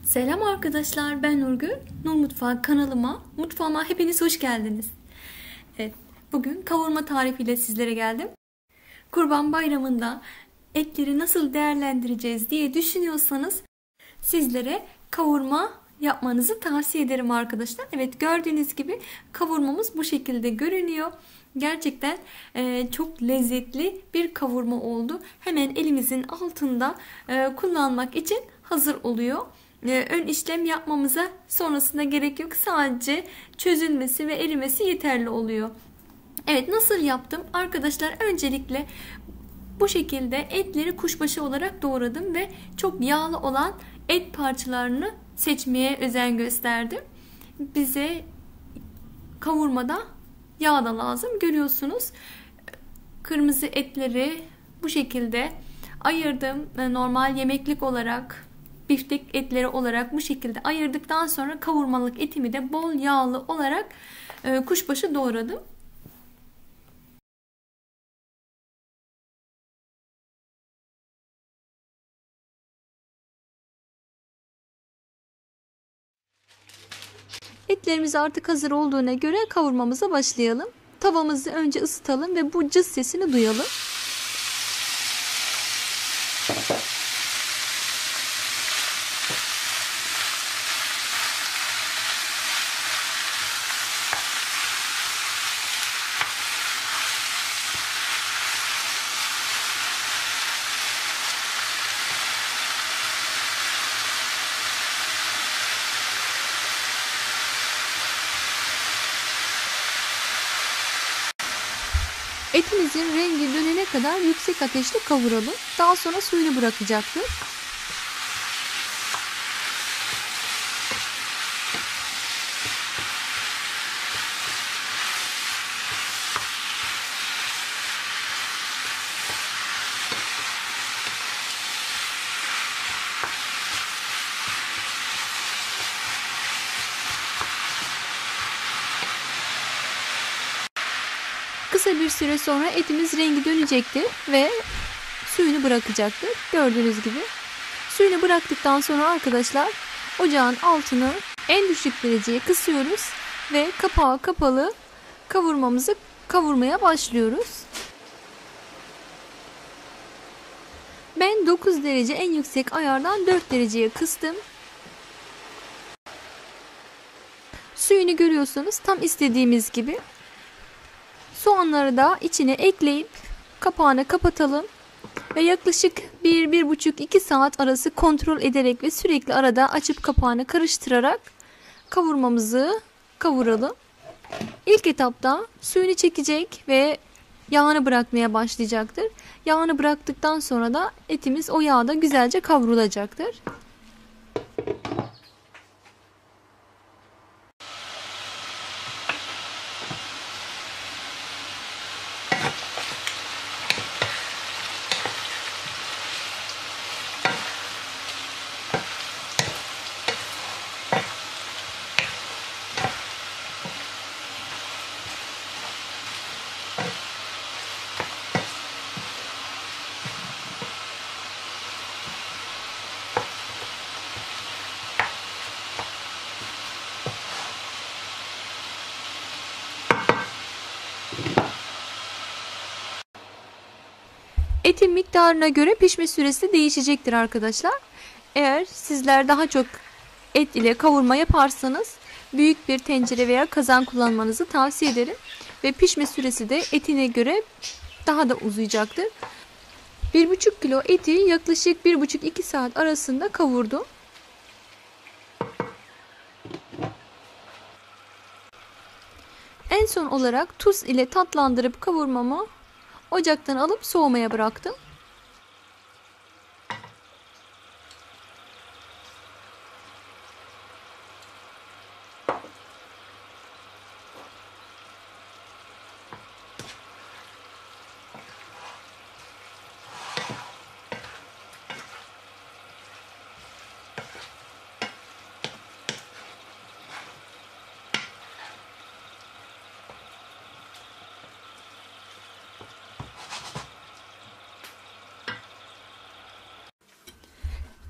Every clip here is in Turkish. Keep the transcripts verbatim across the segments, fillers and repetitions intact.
Selam arkadaşlar, ben Nurgül. Nur Mutfağı kanalıma, mutfağıma hepiniz hoş geldiniz. Evet, bugün kavurma tarifiyle sizlere geldim. Kurban Bayramı'nda etleri nasıl değerlendireceğiz diye düşünüyorsanız sizlere kavurma yapmanızı tavsiye ederim arkadaşlar. Evet, gördüğünüz gibi kavurmamız bu şekilde görünüyor. Gerçekten e, çok lezzetli bir kavurma oldu. Hemen elimizin altında e, kullanmak için hazır oluyor. Ön işlem yapmamıza sonrasında gerek yok. Sadece çözülmesi ve erimesi yeterli oluyor. Evet, nasıl yaptım? Arkadaşlar, öncelikle bu şekilde etleri kuşbaşı olarak doğradım ve çok yağlı olan et parçalarını seçmeye özen gösterdim. Bize kavurmada yağ da lazım. Görüyorsunuz, kırmızı etleri bu şekilde ayırdım. Normal yemeklik olarak, biftek etleri olarak bu şekilde ayırdıktan sonra kavurmalık etimi de bol yağlı olarak e, kuşbaşı doğradım. Etlerimiz artık hazır olduğuna göre kavurmamıza başlayalım. Tavamızı önce ısıtalım ve bu cız sesini duyalım. Etimizin rengi dönene kadar yüksek ateşte kavuralım. Daha sonra suyunu bırakacaktır. Kısa bir süre sonra etimiz rengi dönecektir ve suyunu bırakacaktır. Gördüğünüz gibi. Suyunu bıraktıktan sonra arkadaşlar ocağın altını en düşük dereceye kısıyoruz ve kapağı kapalı kavurmamızı kavurmaya başlıyoruz. Ben dokuz derece en yüksek ayardan dört dereceye kıstım. Suyunu görüyorsunuz, tam istediğimiz gibi. Soğanları da içine ekleyip kapağını kapatalım ve yaklaşık bir bir buçuk iki saat arası kontrol ederek ve sürekli arada açıp kapağını karıştırarak kavurmamızı kavuralım. İlk etapta suyunu çekecek ve yağını bırakmaya başlayacaktır. Yağını bıraktıktan sonra da etimiz o yağda güzelce kavrulacaktır. Etin miktarına göre pişme süresi değişecektir arkadaşlar. Eğer sizler daha çok et ile kavurma yaparsanız büyük bir tencere veya kazan kullanmanızı tavsiye ederim. Ve pişme süresi de etine göre daha da uzayacaktır. bir buçuk kilo eti yaklaşık bir buçuk iki saat arasında kavurdum. En son olarak tuz ile tatlandırıp kavurmamı ocaktan alıp soğumaya bıraktım.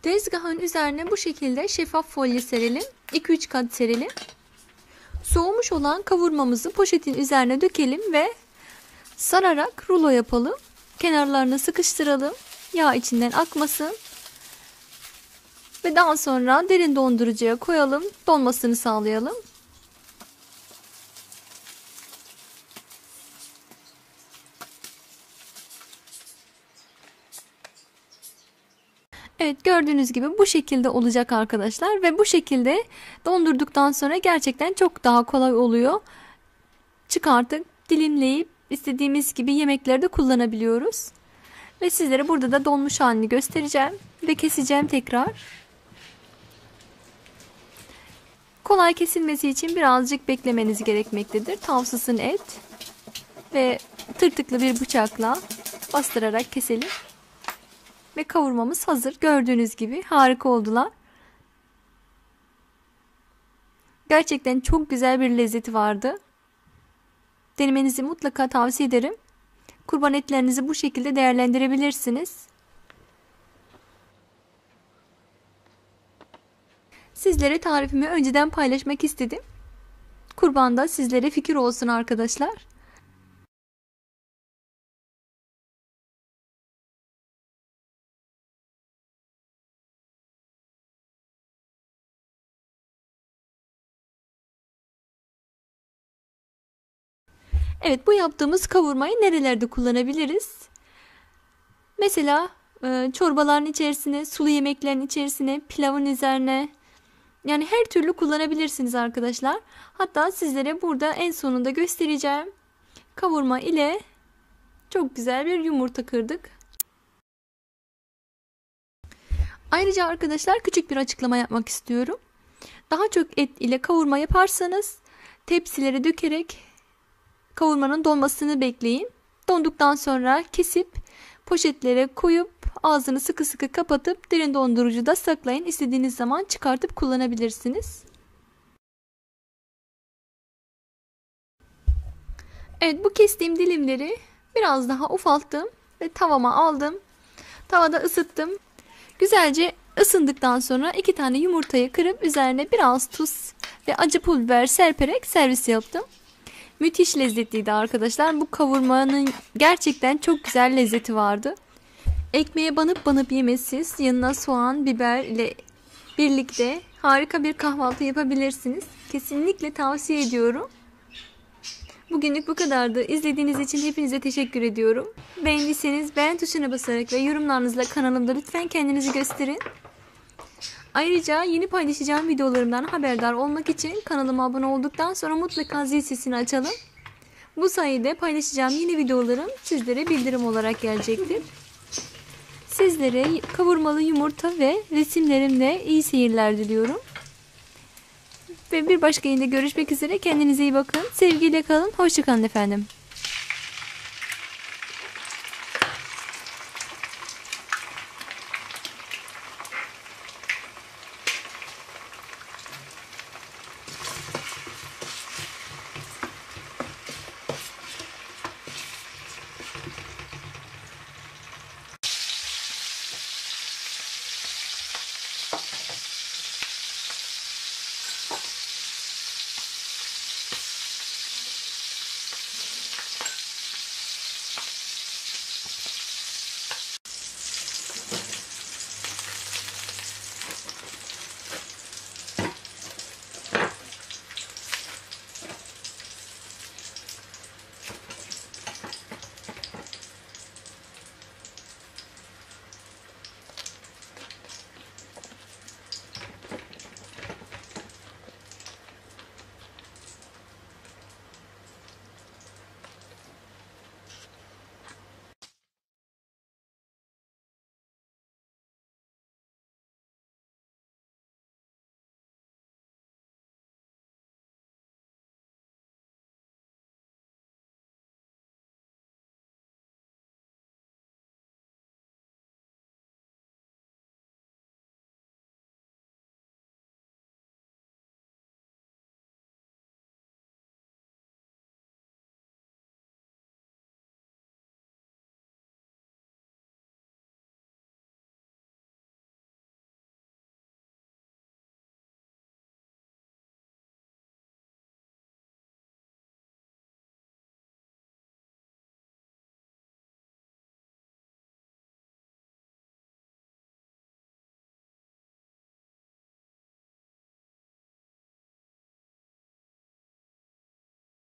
Tezgahın üzerine bu şekilde şeffaf folyo serelim. iki üç kat serelim. Soğumuş olan kavurmamızı poşetin üzerine dökelim ve sararak rulo yapalım. Kenarlarını sıkıştıralım. Yağ içinden akmasın. Ve daha sonra derin dondurucuya koyalım. Donmasını sağlayalım. Evet, gördüğünüz gibi bu şekilde olacak arkadaşlar ve bu şekilde dondurduktan sonra gerçekten çok daha kolay oluyor. Çıkartıp dilimleyip istediğimiz gibi yemeklerde kullanabiliyoruz. Ve sizlere burada da donmuş halini göstereceğim ve keseceğim tekrar. Kolay kesilmesi için birazcık beklemeniz gerekmektedir. Tavsısın et ve tırtıklı bir bıçakla bastırarak keselim. Ve kavurmamız hazır. Gördüğünüz gibi harika oldular. Gerçekten çok güzel bir lezzeti vardı. Denemenizi mutlaka tavsiye ederim. Kurban etlerinizi bu şekilde değerlendirebilirsiniz. Sizlere tarifimi önceden paylaşmak istedim. Kurbanda sizlere fikir olsun arkadaşlar. Evet, bu yaptığımız kavurmayı nerelerde kullanabiliriz? Mesela e, çorbaların içerisine, sulu yemeklerin içerisine, pilavın üzerine, yani her türlü kullanabilirsiniz arkadaşlar. Hatta sizlere burada en sonunda göstereceğim kavurma ile çok güzel bir yumurta kırdık. Ayrıca arkadaşlar küçük bir açıklama yapmak istiyorum. Daha çok et ile kavurma yaparsanız tepsilere dökerek kavurmanın donmasını bekleyin. Donduktan sonra kesip poşetlere koyup ağzını sıkı sıkı kapatıp derin dondurucuda saklayın. İstediğiniz zaman çıkartıp kullanabilirsiniz. Evet, bu kestiğim dilimleri biraz daha ufalttım ve tavama aldım. Tavada ısıttım. Güzelce ısındıktan sonra iki tane yumurtayı kırıp üzerine biraz tuz ve acı pul biber serperek servis yaptım. Müthiş lezzetliydi arkadaşlar. Bu kavurmanın gerçekten çok güzel lezzeti vardı. Ekmeğe banıp banıp yemesiz, yanına soğan, biber ile birlikte harika bir kahvaltı yapabilirsiniz. Kesinlikle tavsiye ediyorum. Bugünlük bu kadardı. İzlediğiniz için hepinize teşekkür ediyorum. Beğendiyseniz beğen tuşuna basarak ve yorumlarınızla kanalımda lütfen kendinizi gösterin. Ayrıca yeni paylaşacağım videolarımdan haberdar olmak için kanalıma abone olduktan sonra mutlaka zil sesini açalım. Bu sayede paylaşacağım yeni videolarım sizlere bildirim olarak gelecektir. Sizlere kavurmalı yumurta ve resimlerimle iyi seyirler diliyorum. Ve bir başka yayında görüşmek üzere. Kendinize iyi bakın. Sevgiyle kalın. Hoşça kalın efendim.